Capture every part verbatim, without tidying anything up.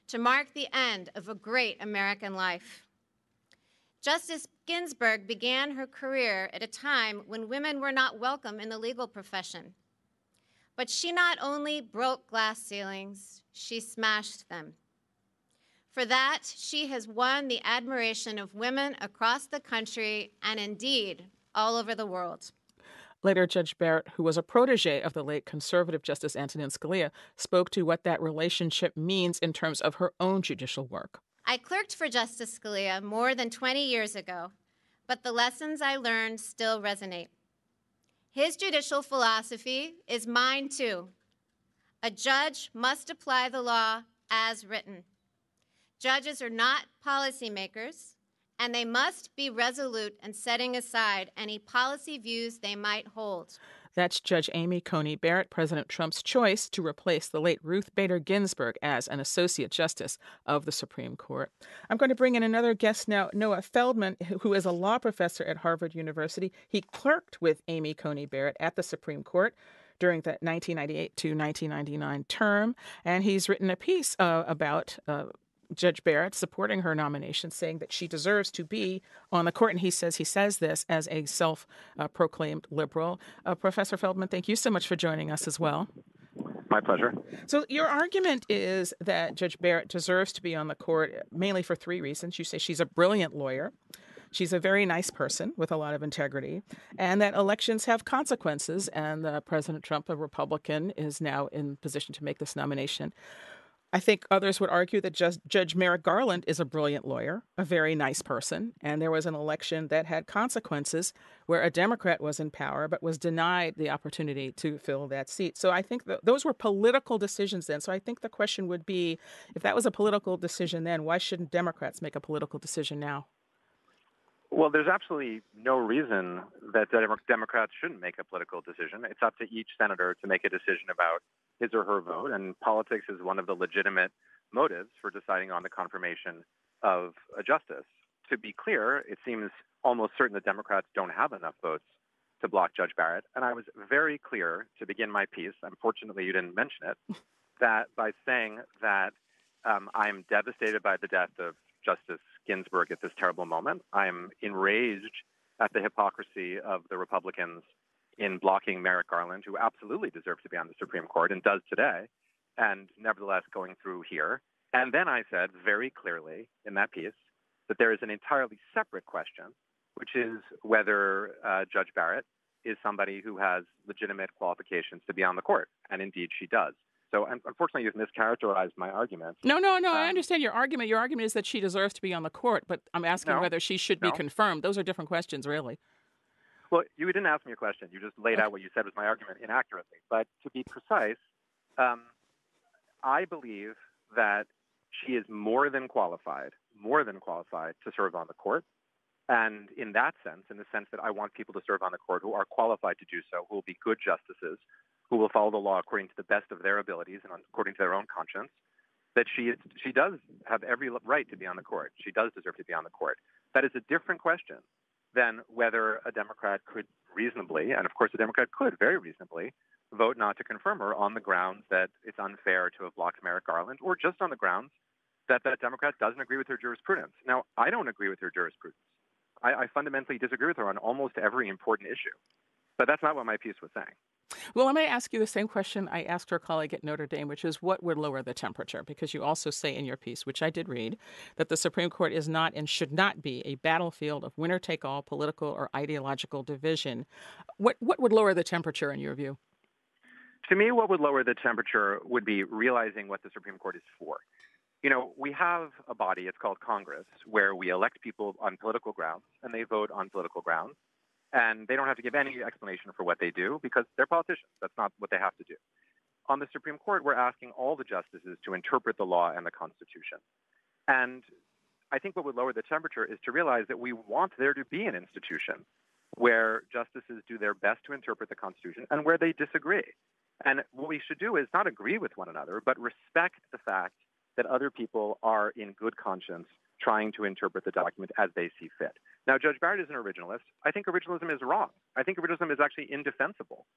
to mark the end of a great American life. Justice Ginsburg began her career at a time when women were not welcome in the legal profession. But she not only broke glass ceilings, she smashed them. For that, she has won the admiration of women across the country and indeed all over the world. Later, Judge Barrett, who was a protege of the late conservative Justice Antonin Scalia, spoke to what that relationship means in terms of her own judicial work. I clerked for Justice Scalia more than twenty years ago, but the lessons I learned still resonate. His judicial philosophy is mine too. A judge must apply the law as written. Judges are not policymakers, and they must be resolute in setting aside any policy views they might hold. That's Judge Amy Coney Barrett, President Trump's choice to replace the late Ruth Bader Ginsburg as an Associate Justice of the Supreme Court. I'm going to bring in another guest now, Noah Feldman, who is a law professor at Harvard University. He clerked with Amy Coney Barrett at the Supreme Court during the nineteen ninety-eight to nineteen ninety-nine term, and he's written a piece uh, about uh, Judge Barrett supporting her nomination, saying that she deserves to be on the court. And he says he says this as a self-proclaimed uh, liberal. Uh, Professor Feldman, thank you so much for joining us as well. My pleasure. So your argument is that Judge Barrett deserves to be on the court mainly for three reasons. You say she's a brilliant lawyer. She's a very nice person with a lot of integrity, and that elections have consequences. And uh, President Trump, a Republican, is now in position to make this nomination. I think others would argue that just Judge Merrick Garland is a brilliant lawyer, a very nice person, and there was an election that had consequences where a Democrat was in power but was denied the opportunity to fill that seat. So I think that those were political decisions then. So I think the question would be, if that was a political decision then, why shouldn't Democrats make a political decision now? Well, there's absolutely no reason that Democrats shouldn't make a political decision. It's up to each senator to make a decision about his or her vote, and politics is one of the legitimate motives for deciding on the confirmation of a justice. To be clear, it seems almost certain that Democrats don't have enough votes to block Judge Barrett, and I was very clear to begin my piece, unfortunately you didn't mention it, that by saying that um, I'm devastated by the death of Justice Ginsburg at this terrible moment. I'm enraged at the hypocrisy of the Republicans in blocking Merrick Garland, who absolutely deserves to be on the Supreme Court and does today, and nevertheless going through here. And then I said very clearly in that piece that there is an entirely separate question, which is whether uh, Judge Barrett is somebody who has legitimate qualifications to be on the court. And indeed, she does. So unfortunately, you've mischaracterized my argument. No, no, no. Um, I understand your argument. Your argument is that she deserves to be on the court, but I'm asking no, whether she should no. be confirmed. Those are different questions, really. Well, you didn't ask me a question. You just laid Okay. out what you said was my argument inaccurately. But to be precise, um, I believe that she is more than qualified, more than qualified to serve on the court. And in that sense, in the sense that I want people to serve on the court who are qualified to do so, who will be good justices, who will follow the law according to the best of their abilities and according to their own conscience, that she is, she does have every right to be on the court. She does deserve to be on the court. That is a different question than whether a Democrat could reasonably, and of course a Democrat could very reasonably, vote not to confirm her on the grounds that it's unfair to have blocked Merrick Garland, or just on the grounds that that Democrat doesn't agree with her jurisprudence. Now, I don't agree with her jurisprudence. I, I fundamentally disagree with her on almost every important issue. But that's not what my piece was saying. Well, let me ask you the same question I asked her colleague at Notre Dame, which is what would lower the temperature? Because you also say in your piece, which I did read, that the Supreme Court is not and should not be a battlefield of winner-take-all political or ideological division. What what would lower the temperature in your view? To me, what would lower the temperature would be realizing what the Supreme Court is for. You know, we have a body, it's called Congress, where we elect people on political grounds, and they vote on political grounds. And they don't have to give any explanation for what they do because they're politicians. That's not what they have to do. On the Supreme Court, we're asking all the justices to interpret the law and the Constitution. And I think what would lower the temperature is to realize that we want there to be an institution where justices do their best to interpret the Constitution and where they disagree. And what we should do is not agree with one another, but respect the fact that other people are in good conscience trying to interpret the document as they see fit. Now, Judge Barrett is an originalist. I think originalism is wrong. I think originalism is actually indefensible.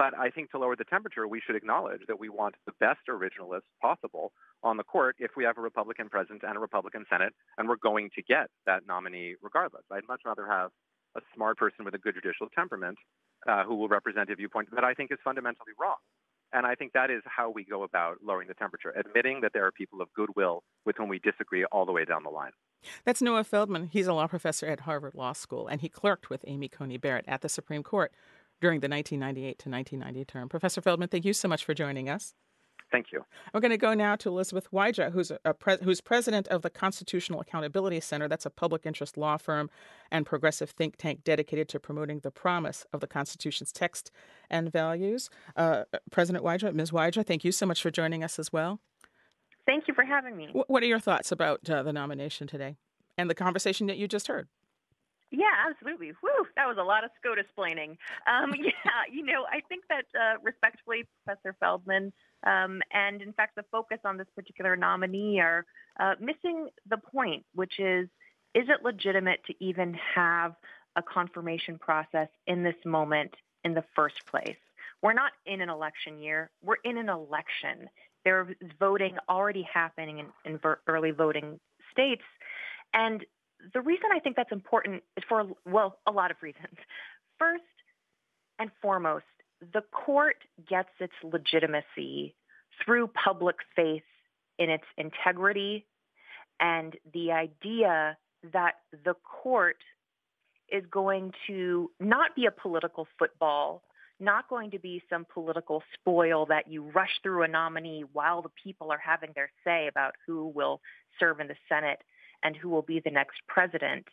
But I think to lower the temperature, we should acknowledge that we want the best originalists possible on the court if we have a Republican president and a Republican Senate, and we're going to get that nominee regardless. I'd much rather have a smart person with a good judicial temperament uh, who will represent a viewpoint that I think is fundamentally wrong. And I think that is how we go about lowering the temperature, admitting that there are people of goodwill with whom we disagree all the way down the line. That's Noah Feldman. He's a law professor at Harvard Law School, and he clerked with Amy Coney Barrett at the Supreme Court during the nineteen ninety-eight to nineteen ninety term. Professor Feldman, thank you so much for joining us. Thank you. We're going to go now to Elizabeth Wydra, who's a pre- who's president of the Constitutional Accountability Center. That's a public interest law firm and progressive think tank dedicated to promoting the promise of the Constitution's text and values. Uh, President Wydra, Miz Wydra, thank you so much for joining us as well. Thank you for having me. W- what are your thoughts about uh, the nomination today and the conversation that you just heard? Yeah, absolutely. Whew, that was a lot of SCOTUS-plaining. Um, yeah, you know, I think that uh, respectfully, Professor Feldman, um, and in fact, the focus on this particular nominee are uh, missing the point, which is, is it legitimate to even have a confirmation process in this moment in the first place? We're not in an election year. We're in an election. There is voting already happening in, in early voting states. And the reason I think that's important is for, well, a lot of reasons. First and foremost, the court gets its legitimacy through public faith in its integrity and the idea that the court is going to not be a political football, not going to be some political spoil that you rush through a nominee while the people are having their say about who will serve in the Senate and who will be the next president.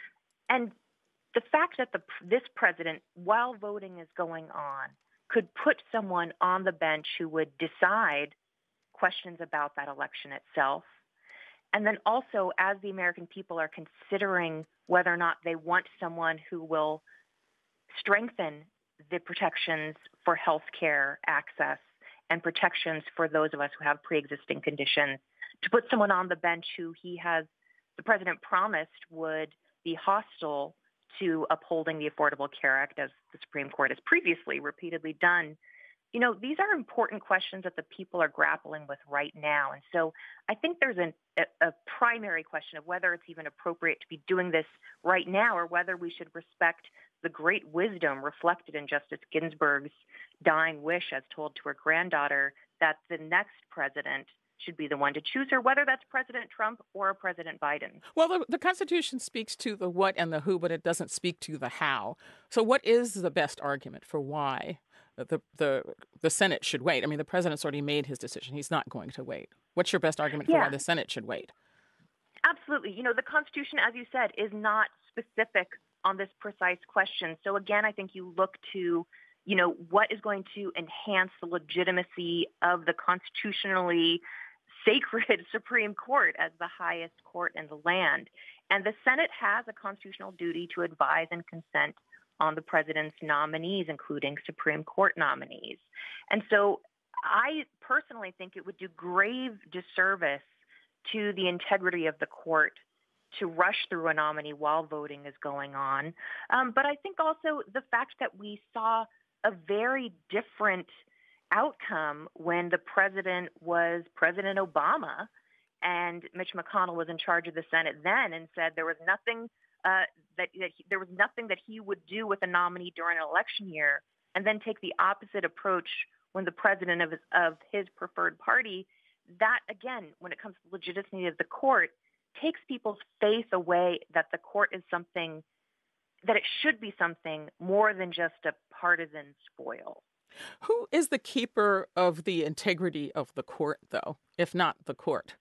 And the fact that the, this president, while voting is going on, could put someone on the bench who would decide questions about that election itself. And then also, as the American people are considering whether or not they want someone who will strengthen the protections for health care access and protections for those of us who have pre-existing conditions, to put someone on the bench who he has the president promised would be hostile to upholding the Affordable Care Act, as the Supreme Court has previously repeatedly done. You know, these are important questions that the people are grappling with right now. And so I think there's an, a, a primary question of whether it's even appropriate to be doing this right now, or whether we should respect the great wisdom reflected in Justice Ginsburg's dying wish, as told to her granddaughter, that the next president should be the one to choose her, whether that's President Trump or President Biden. Well, the, the Constitution speaks to the what and the who, but it doesn't speak to the how. So what is the best argument for why the, the, the Senate should wait? I mean, the president's already made his decision. He's not going to wait. What's your best argument for yeah. why the Senate should wait? Absolutely. You know, the Constitution, as you said, is not specific on this precise question. So again, I think you look to, you know, what is going to enhance the legitimacy of the constitutionally sacred Supreme Court as the highest court in the land. And the Senate has a constitutional duty to advise and consent on the president's nominees, including Supreme Court nominees. And so I personally think it would do grave disservice to the integrity of the court to rush through a nominee while voting is going on. Um, but I think also the fact that we saw a very different outcome when the president was President Obama and Mitch McConnell was in charge of the Senate then, and said there was nothing uh, that, that he, there was nothing that he would do with a nominee during an election year, and then take the opposite approach when the president of his, of his preferred party. That, again, when it comes to the legitimacy of the court, takes people's faith away that the court is something, that it should be something more than just a partisan spoil. Who is the keeper of the integrity of the court, though, if not the court?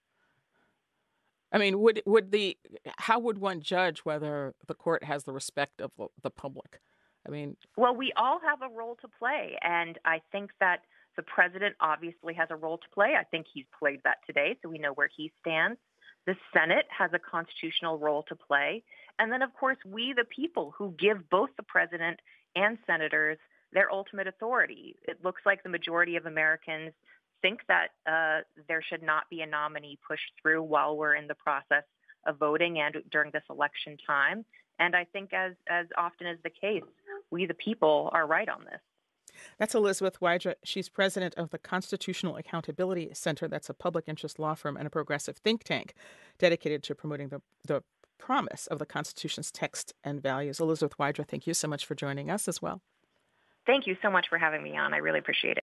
I mean, would would the how would one judge whether the court has the respect of the public? I mean, well, we all have a role to play, and I think that the president obviously has a role to play. I think he's played that today, so we know where he stands. The Senate has a constitutional role to play. And then, of course, we, the people, who give both the president and senators their ultimate authority. It looks like the majority of Americans think that uh, there should not be a nominee pushed through while we're in the process of voting and during this election time. And I think as, as often is the case, we, the people, are right on this. That's Elizabeth Wydra. She's president of the Constitutional Accountability Center. That's a public interest law firm and a progressive think tank dedicated to promoting the, the promise of the Constitution's text and values. Elizabeth Wydra, thank you so much for joining us as well. Thank you so much for having me on. I really appreciate it.